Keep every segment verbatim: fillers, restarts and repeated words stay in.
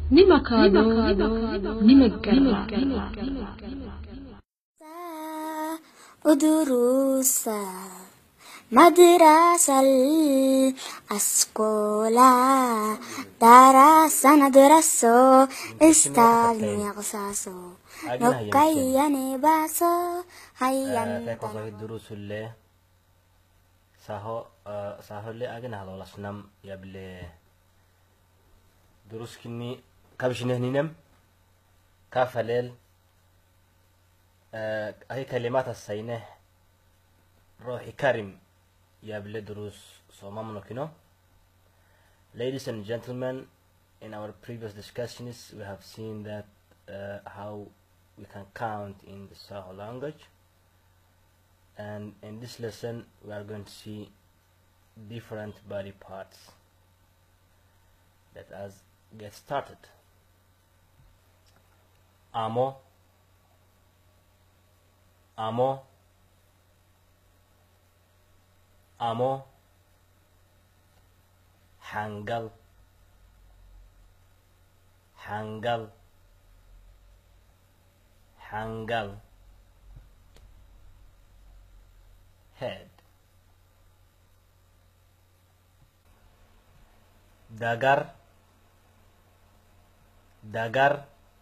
نما كادو نما جرا ودروسا مدرسة الأسكولا دراسة ندرسو استاذ قصاصو نكيني باسو هيا تاكو الدروس اللي ساهو ساهو اللي أجن هذا ولا سنام يبلي دروس كني كابش نهنينم كافليل هي كلمات السينه روحي كريم يبلي دروس صومام نكينو. Ladies and gentlemen, in our previous discussions we have seen that uh, how we can count in the Saho language, and in this lesson we are going to see different body parts. Let us get started. Amo, amo, amo, hangal, hangal, hangal, head, dagar, dagar,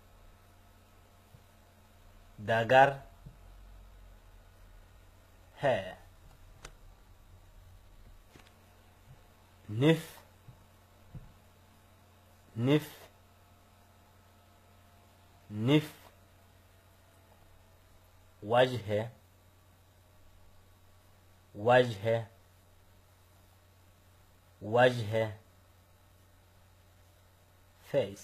dagar, hair, nif, nif, nif, wajhe, wajhe, wajhe, face,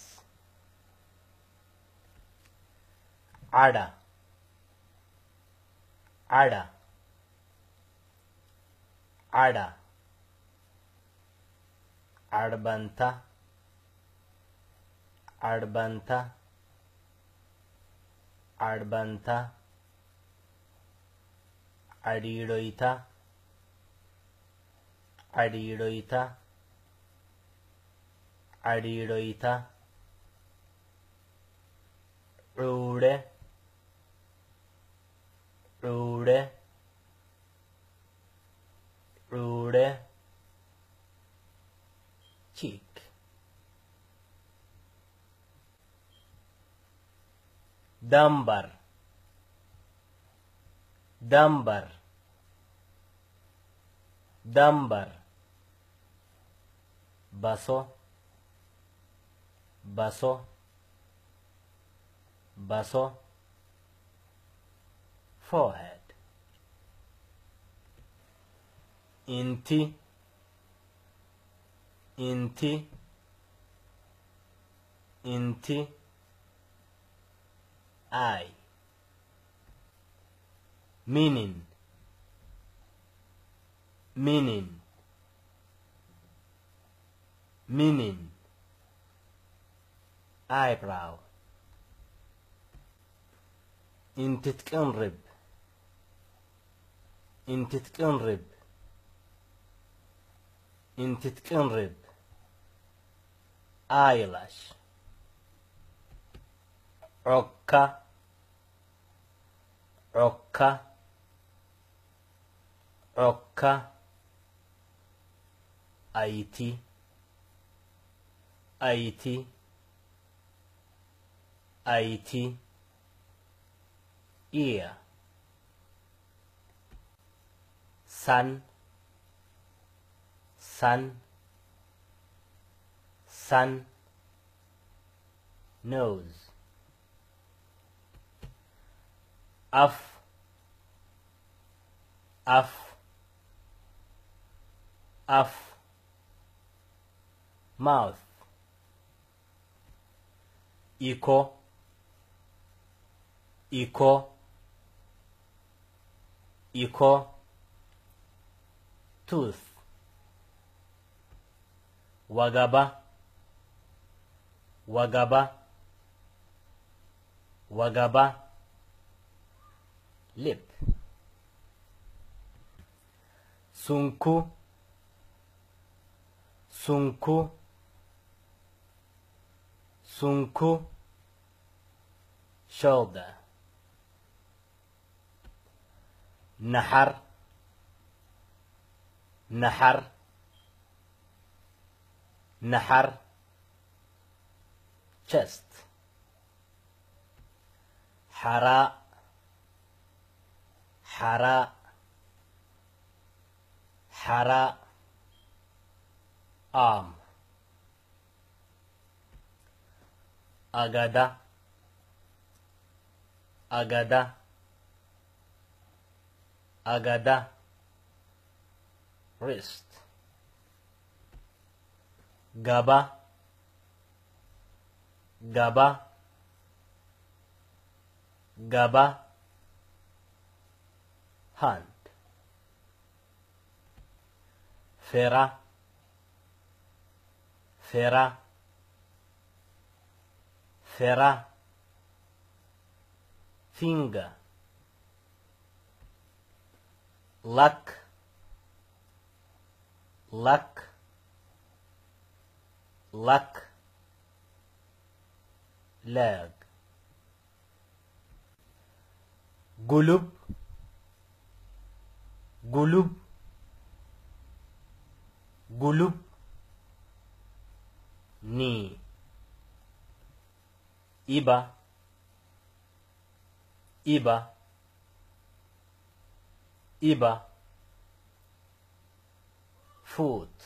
ada, ada, ada, arbanta, arbanta, arbanta, adidoita, adidoita, adidoita, rude, rude, rude, cheek, dambar, dambar, dambar, baso, baso, baso, forehead, inti, inti, inti, eye, meaning, meaning, meaning, eyebrow, انت تقنرب، انت تقنرب، انت تقنرب، eyelash، عكا، عكا، عكا، ايتي، ايتي، ايتي، ear، sun، sun، sun، nose، af، af، af، mouth، echo، echo، echo، tooth، wagaba، wagaba، wagaba، lip، sunku، sunku، سنكو shoulder نحر نحر نحر chest حراء حراء حراء arm أجدا أجدا أجدا wrist جبا جبا جبا hand فرا فرا فرا finger luck luck luck leg قلوب قلوب قلوب knee إبا إبا إبا foot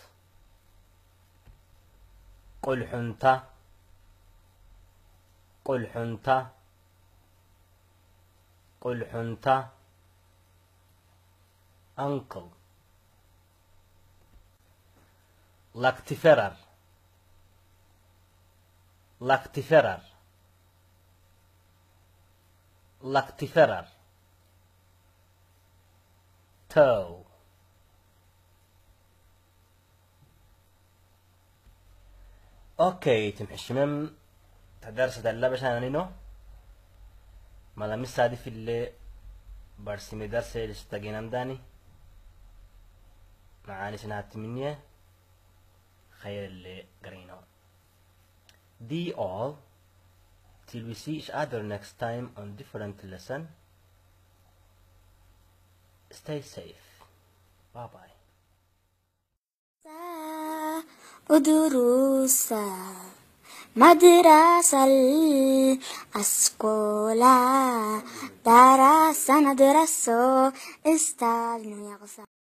قل حنتا قل حنتا قل حنتا ankle lactiferar lactiferar lactiferar toe اوكي تمحشمم تدرس دلا بشان انينو مالا مسادي في اللي برسمي درس لستاقينام داني معاني سنات منيه خير اللي قرينو دي all till we see each other next time on different lesson. Stay safe. Bye bye. ودروس مدرسة الأسكولا درس ندرس استاذ يغصى